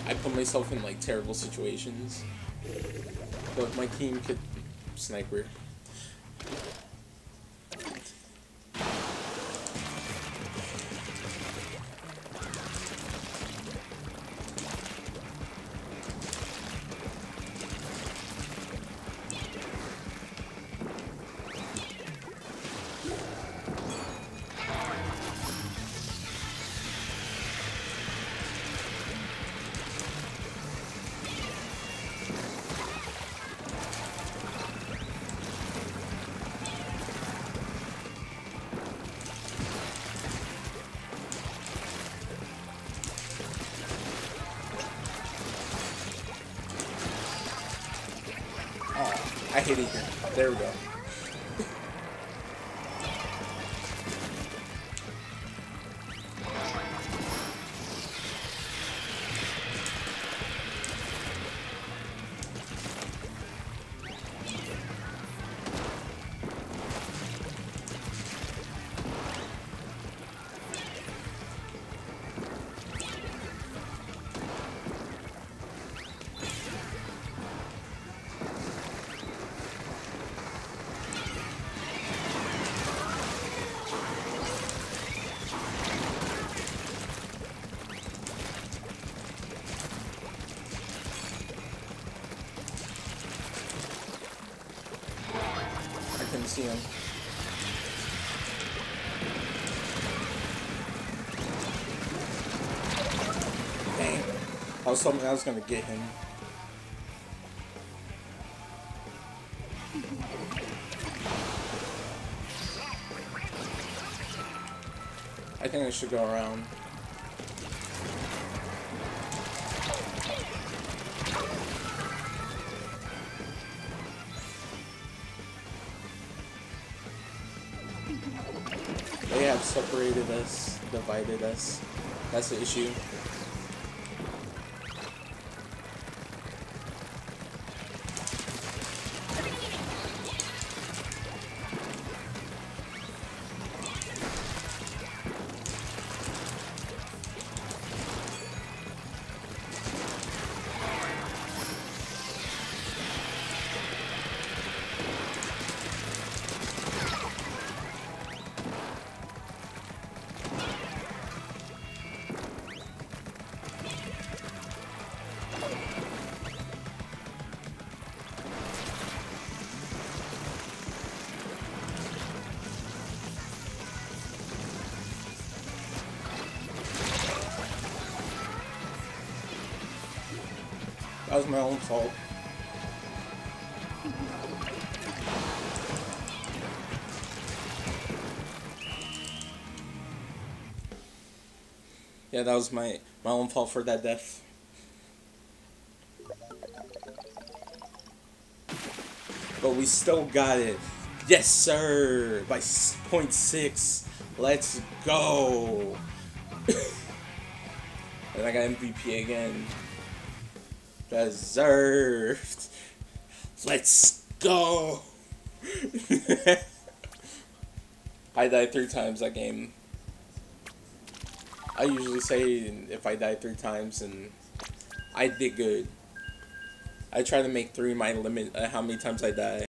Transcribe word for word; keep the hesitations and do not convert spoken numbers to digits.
I put myself in like terrible situations, but my team could sniper. I hate it here. There we go. I couldn't see him. Dang. I was hoping I was gonna get him. I think I should go around. They have separated us, divided us. That's the issue. That was my own fault. Yeah, that was my my own fault for that death. But we still got it. Yes, sir. By point six. Let's go. And I got M V P again. Deserved. Let's go. I died three times that game. I usually say if I die three times, and I did good. I try to make three my limit uh, how many times I die.